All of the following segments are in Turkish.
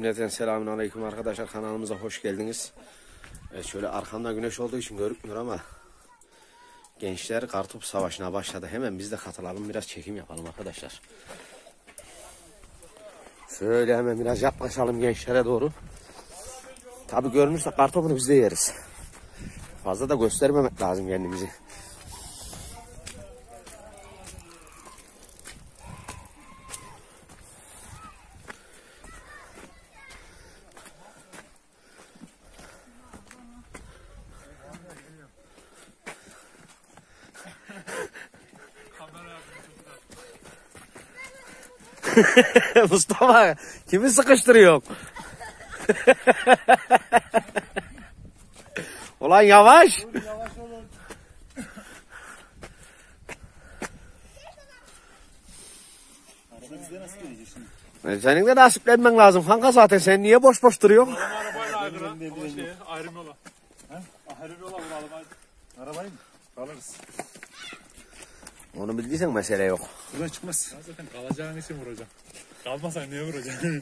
Cümleten selamünaleyküm arkadaşlar, kanalımıza hoş geldiniz. Evet, şöyle arkamda güneş olduğu için görünmüyor ama gençler kartopu savaşına başladı. Hemen biz de katılalım, biraz çekim yapalım arkadaşlar. Şöyle hemen biraz yaklaşalım gençlere doğru. Tabi görünürse kartopunu biz de yeriz. Fazla da göstermemek lazım kendimizi. Mustafa, kimi sıkıştırıyor? Ulan yavaş. Yavaş olun. Araba bize nasıl gelecek şimdi? Senin de nasiplenmen lazım kanka, zaten sen niye boş boş duruyorsun? Arabayla ayrı ama ayrım yola. He? Ayrım yola vuralım hadi. Arabayı mı? Alırız. Onu bildiysen mesele yok. Buradan çıkmaz. Ben zaten kalacağın için vuracağım. Kalmasan niye vuracaksın?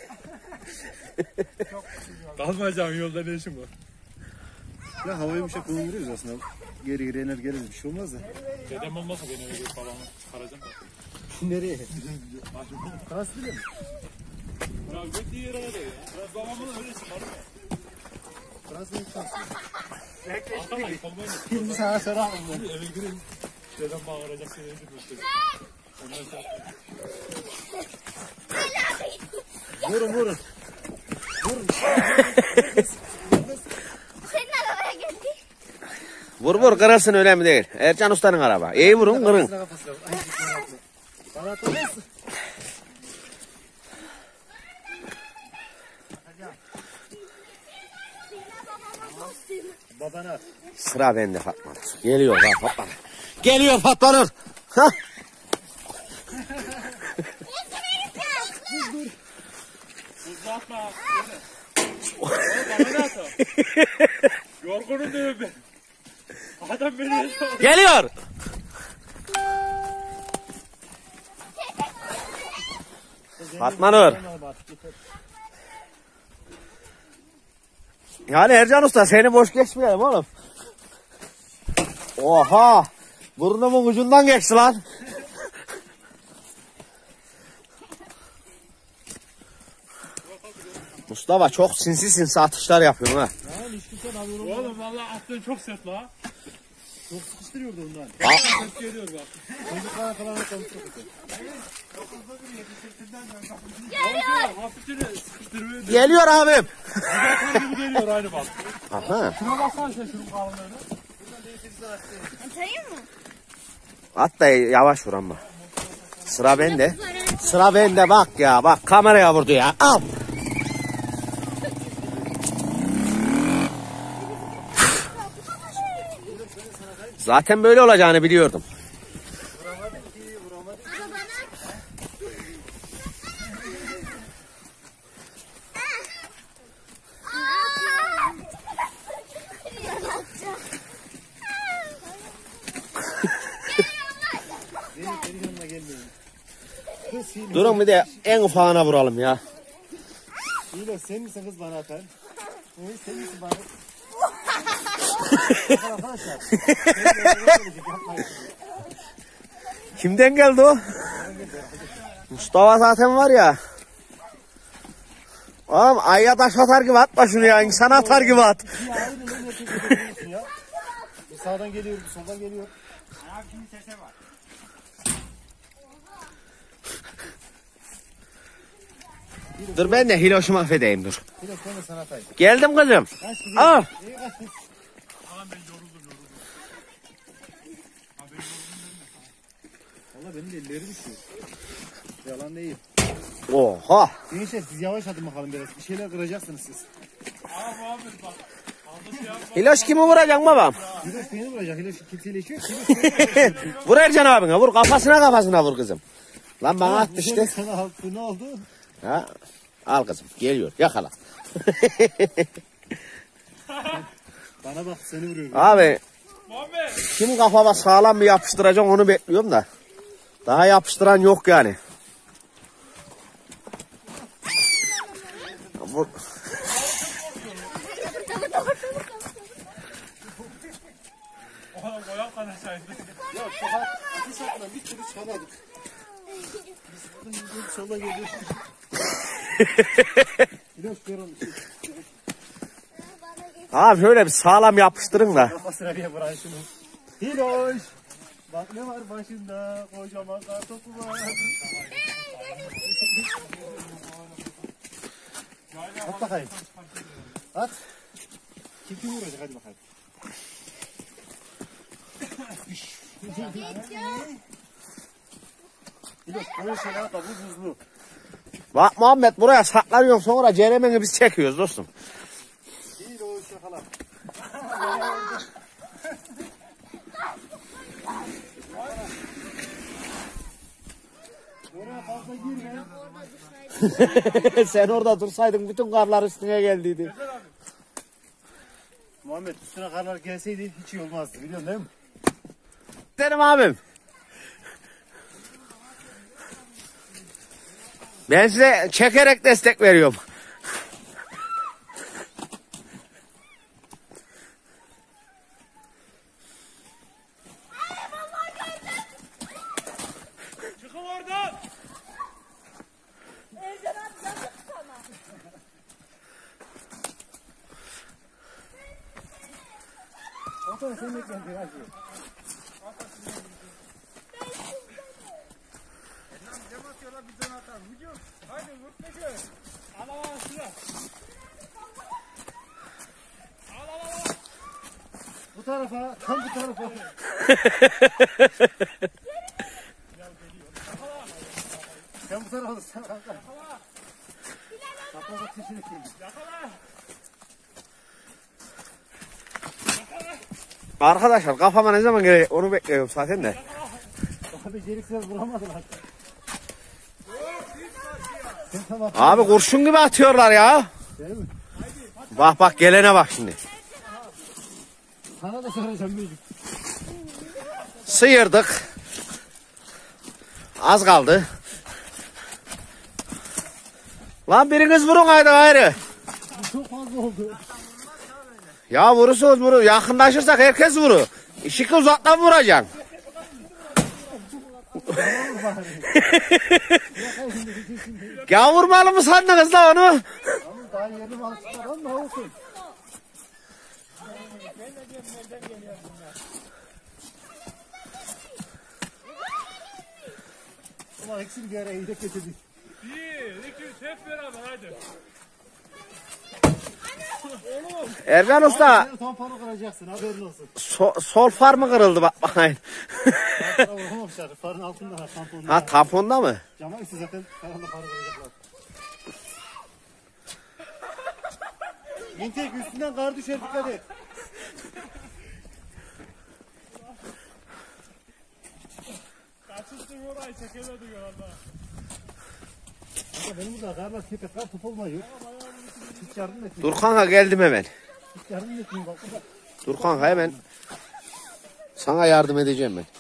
Kalmayacağım yolda ne işin var? Ya havayı yumuşak kullanıyoruz aslında. Geri geri iner geliriz, bir şey olmaz da. Dedem olmasa beni öyle falan çıkaracağım da. Nereye? Nasıl biliyor musun? Ya gittiği yere öyle ya. Biraz babamın öyle çıkarım ya. Fransa'ya gitmez. Arkadan yıkılmayın. Şimdi sana sorar mı? Eve gireyim. Dedem bağıracak seni için göstereyim. Ondan sonra... Vurun vurun. Vurun. Senin arabaya geldi. Vur vur, kırılsın, önemli değil. Ercan Usta'nın araba. İyi vurun, kırın. Bana atılmaz. Babana at. Sıra bende Fatma. Geliyor lan Fatma. Geliyor Fatma Nur. Hah. Hızlı atma. Bana ne atma? Yorgunum diyor ben. Adam beni yaşamadı. Geliyor. Fatma Nur. Yani Ercan Usta, seni boş geçmeyelim oğlum. Oha. Burnumun ucundan geçti lan. Mustafa, çok sinsi sinsi atışlar yapıyorsun ha. Oğlum vallahi attığın çok sert la. Çok sıkıştırıyordu ondan. Ses geliyor bak. Çocuklara falan atalım çok kötü. Hafifçe sıkıştırmıyor. Geliyor abim. Zaten gibi geliyor aynı bak. Aha. Şuna baksana sen şunun kalınlığına. Atayım mı? At da yavaş vur ama. Sıra bende. Sıra bende, bak ya. Bak kameraya vurdu ya. Al. Zaten böyle olacağını biliyordum. Benim yanıma gelmeyin. Kız Hilo. Durun bir de en ufağına vuralım ya. Hilo sen misin kız bana atan? Evet sen misin bana? Arkadaşlar. Kimden geldi o? Mustafa zaten var ya. Oğlum ayya taş atar gibi atma şunu ya. İnsan atar gibi at. Bir sağdan geliyor, bir soldan geliyor. Dur ben de Hiloş'u mahvedeyim dur. Hilo sen de sana atayım. Geldim kızım. Al. İyi kaç. Valla benim de ellerim üşüyor. Yalan değil. Oha. Gençler siz yavaş atın bakalım biraz. Bir şeyler kıracaksınız siz. Abi abi bak. Aldı şey yapma. Hiloş kimi vuracaksın babam? Hilo beni vuracak. Hilo kimseyle işiyor. Vur Ercan abine, vur kafasına vur kızım. Lan bana attı işte. Sana altı ne oldu? Ha? Al kızım, geliyor, yakala. Bana bak seni vuruyorum. Abi Muhammed. kim kafama sağlam bir yapıştıracak onu bekliyorum da. Daha yapıştıran yok yani. Bu... Oğlum koyak kan aşağıya. Ya saat 2 saatten bir türlü çıkamadık. Biz sola geliyoruz. İlaç görün. Abi şöyle bir sağlam yapıştırın da. Kafasına bir bırak şunu. Hiloş. Bak ne var başında, kocaman kartopu var. At bakayım. At. Kim vuracak hadi bakayım. Hiloş böyle şeyler atla bu buzlu. Bak Muhammed buraya saklanıyorsun sonra ceremeni biz çekiyoruz dostum. Hiloş yakala. Oraya fazla girme. Sen orada dursaydın bütün karlar üstüne geldiydi. Muhammed üstüne karlar gelseydi hiç iyi olmazdı biliyorsun değil mi? Benim abim. Ben size çekerek destek veriyorum. Çıkın oradan. O da seni beklendi hadi. Hadi vur peki. Al al al şuraya. Al al al. Bu tarafa, tam bu tarafa. Sen bu tarafa sen kanka. Kapalı tişini kim? Yakala. Arkadaşlar kafama ne zaman gelecek onu bekliyorum zaten de. Abi gereksiz vuramadılar. Sen tamam. Abi kurşun gibi atıyorlar ya. Değil mi? Bak bak gelene bak şimdi. Sana da soracağım büyücük. Sıyırdık. Az kaldı. Lan biriniz vurun haydi gayrı. Çok fazla oldu. Ya vurursunuz vurun. Yakınlaşırsak herkes vurur. İşi uzaktan vuracaksın. Ya vurmalı mı sandınız la onu? Ama daha yerini alıştılar ama olsun. Ulan eksik bir yere iyilik getirdik. 1, 2, 3 hep beraber hadi. Ergan Usta Seni tamponu kıracaksın haberin olsun. sol far mı kırıldı bak bakayım. Farkına vuramamışlar. Farın altında var tamponda. Ha tamponda mı? Cama üstü zaten karanlık farı kıracaklar. Mintek üstünden kar düşer dikkat et. Kaçıştı orayı çekemedik herhalde. Ama benim burada karlar sepet var top olmuyor. Hiç yardım etmiyor. Dur kanka geldim hemen. Hiç yardım etmiyor bak burada. Dur kanka hemen. Sana yardım edeceğim ben.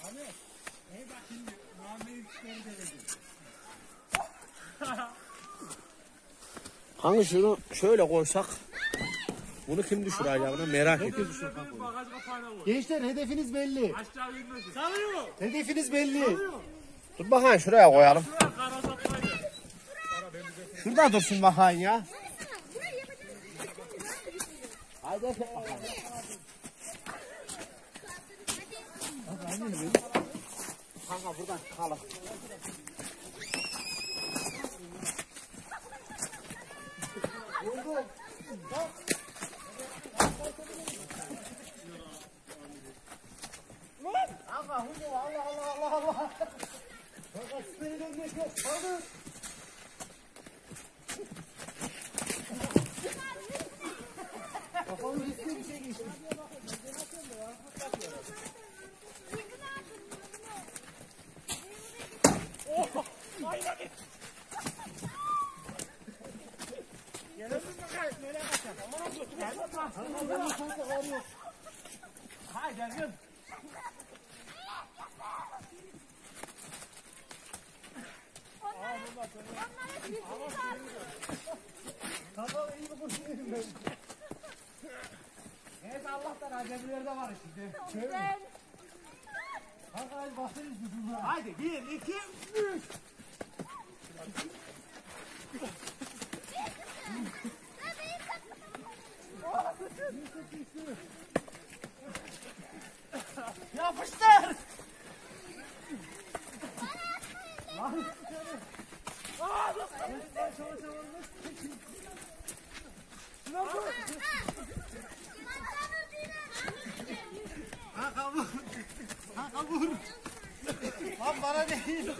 Kanka şunu şöyle koysak. Bunu kim düşüreceğini merak ediyorum. Bagaj kapağına vur. Gençler hedefiniz belli. Aşağı inmesin. Sarıyor. Hedefiniz belli. Dur bakayım şuraya koyalım. Şuraya kara saplaydı. Şurada dursun bakayım ya. Haydi bakalım. Kanka buradan çıkalım. Allah Allah Allah Allah. Kanka süperi dönmek yok. Kaldır. Kafamın üstüne bir şey geçti. Haydi gel. Tamam iyi bir kurşunayım ben. Neyse Allah'tan acemiler de var şimdi. Ben. Hadi basırız bir durma. Haydi 1, 2, 3. Yapıştır! Lan! Aa, dur! Şuna vur! Hakan vur! Hakan vur! Lan bana değil!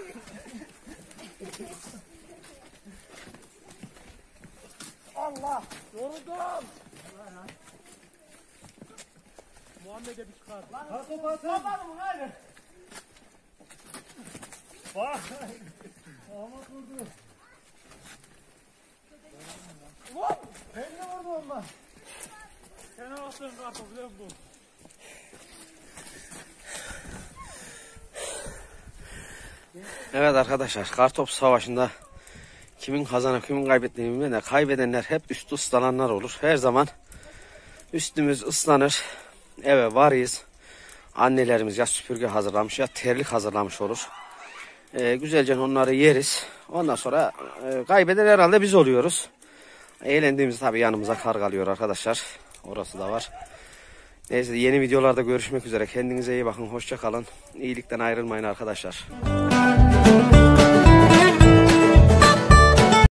Allah! Yoruldum! Muhammed'e bir çıkar. Hakan basamadım hadi! Bak! Ahmet vurdu! Ulan! Ben de vurdum ondan! Sen alsın kartı biliyor musun? Evet arkadaşlar, kartop savaşında kimin kazanıp kimin kaybettiğini bilmem de kaybedenler hep üstü ıslananlar olur. Her zaman üstümüz ıslanır. Eve varız. Annelerimiz ya süpürge hazırlamış ya terlik hazırlamış olur. Güzelce onları yeriz. Ondan sonra kaybeden herhalde biz oluyoruz. Eğlendiğimiz tabii yanımıza kar kalıyor arkadaşlar. Orası da var. Neyse yeni videolarda görüşmek üzere. Kendinize iyi bakın. Hoşça kalın. İyilikten ayrılmayın arkadaşlar.